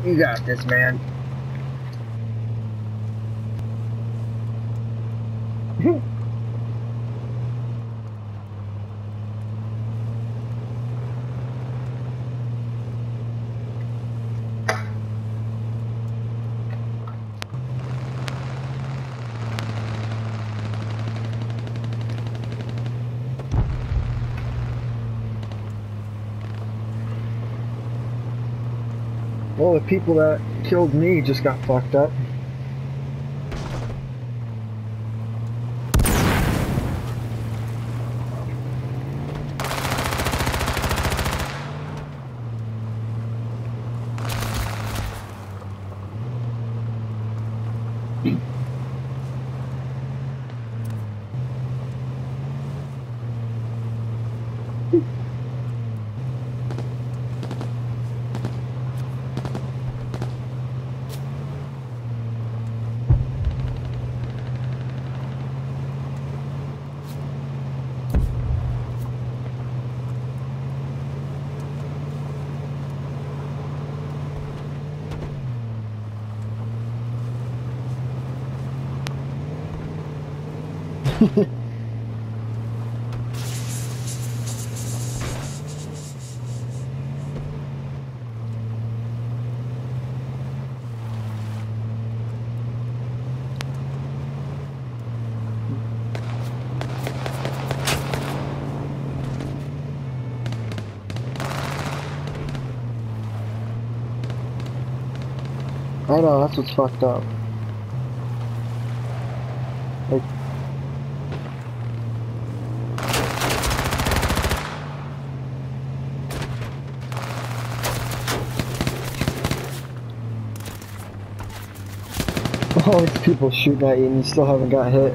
You got this, man. Well, the people that killed me just got fucked up. I know, that's what's fucked up. Like, all these people shooting at you and you still haven't got hit.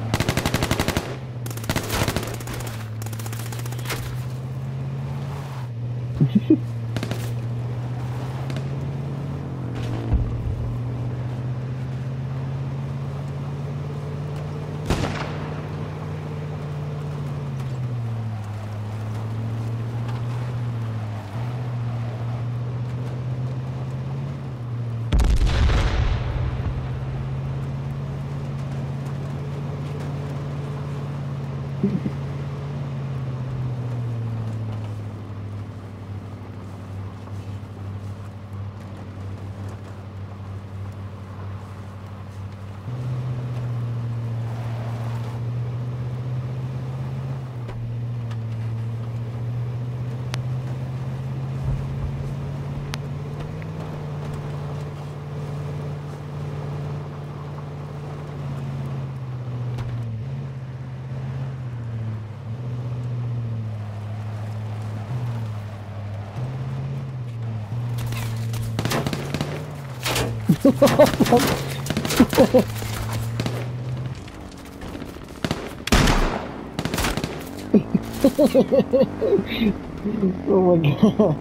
Oh my god.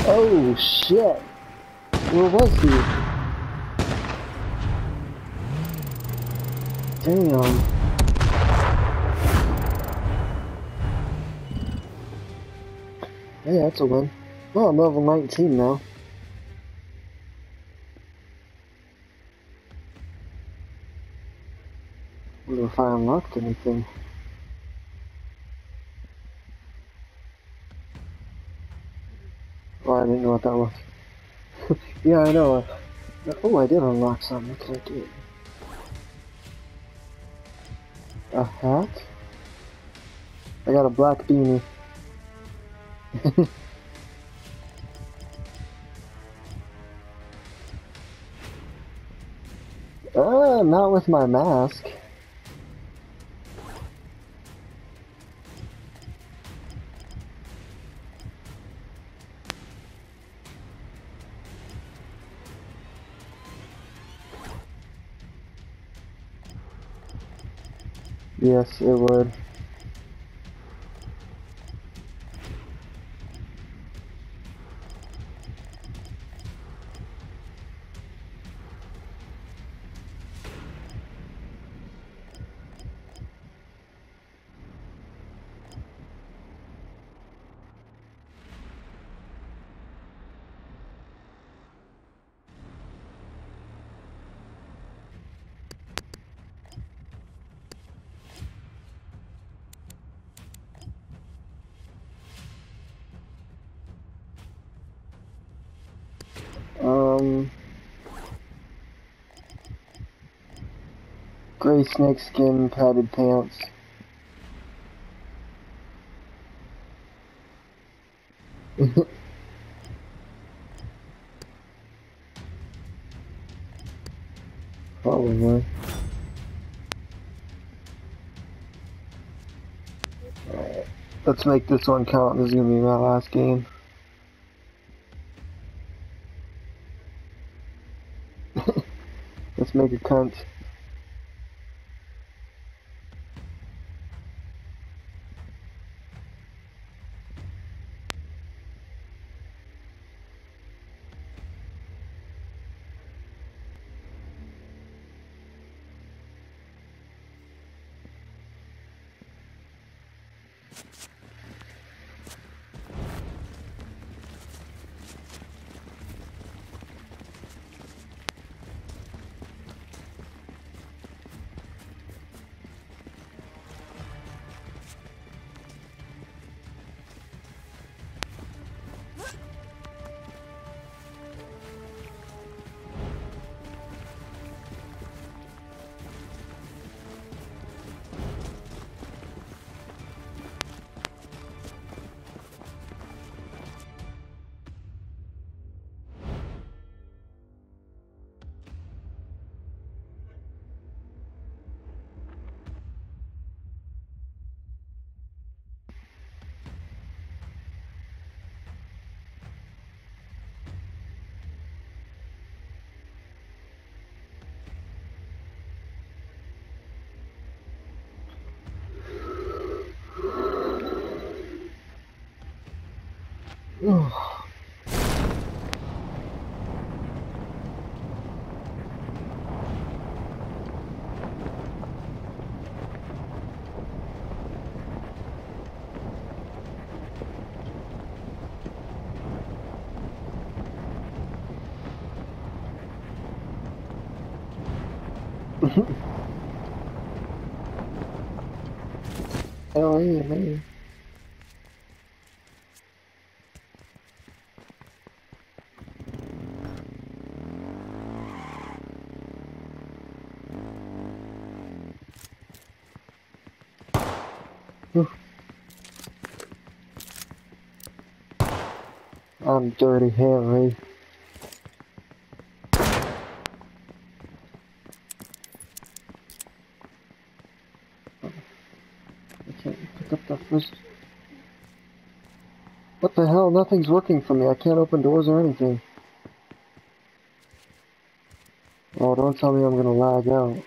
Oh shit! Where was he? Damn. Hey, that's a win. Oh, I'm level 19 now. Wonder if I unlocked anything. Oh, I didn't know what that was. Yeah, I know. Oh, I did unlock something. What did I do? A hat? I got a black beanie. Not with my mask. Yes, it would. Gray snakeskin padded pants. Probably. Alright. Let's make this one count. This is gonna be my last game. Let's make a cunt. Hell yeah, man. I'm Dirty Harry. I can't pick up that first. What the hell? Nothing's working for me. I can't open doors or anything. Oh, don't tell me I'm gonna lag out.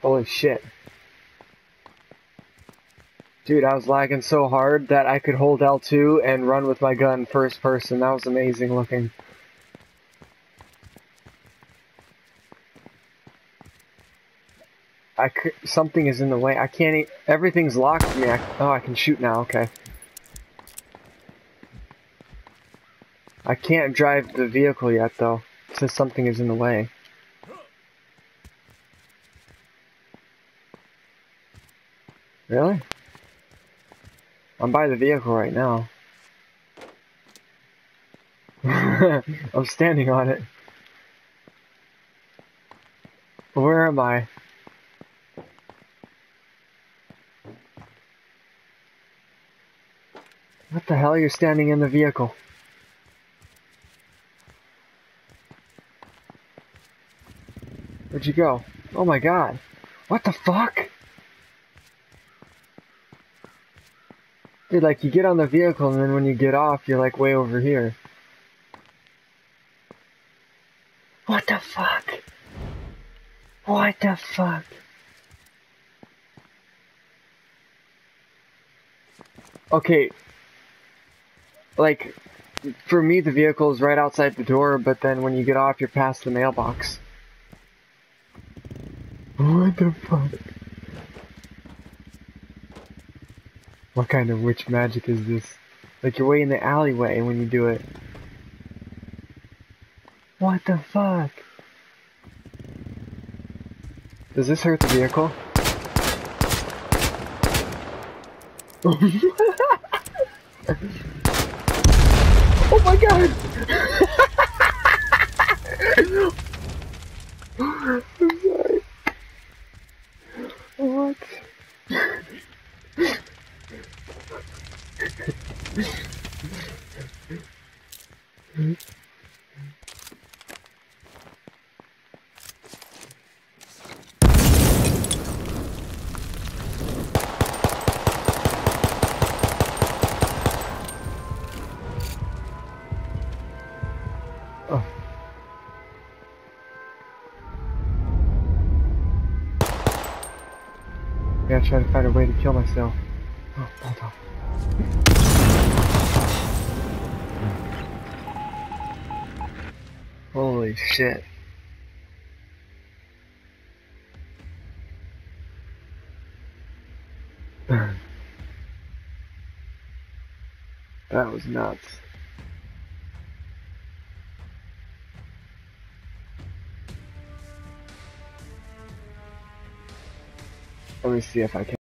Holy shit. Dude, I was lagging so hard that I could hold L2 and run with my gun first person. That was amazing looking. Something is in the way. I can't everything's locked for me. Oh, I can shoot now. Okay. I can't drive the vehicle yet, though. It says something is in the way. Really? I'm by the vehicle right now. I'm standing on it. Where am I? What the hell? You're standing in the vehicle. Where'd you go? Oh my god. What the fuck? Dude, like, you get on the vehicle and then when you get off, you're like way over here. What the fuck? What the fuck? Okay. Like, for me, the vehicle is right outside the door, but then when you get off, you're past the mailbox. What the fuck? What kind of witch magic is this? Like, you're way in the alleyway when you do it. What the fuck? Does this hurt the vehicle? Oh my god! I'm sorry. What? Oh. I gotta try to find a way to kill myself. Oh, hold on. Holy shit. That was nuts. Let me see if I can.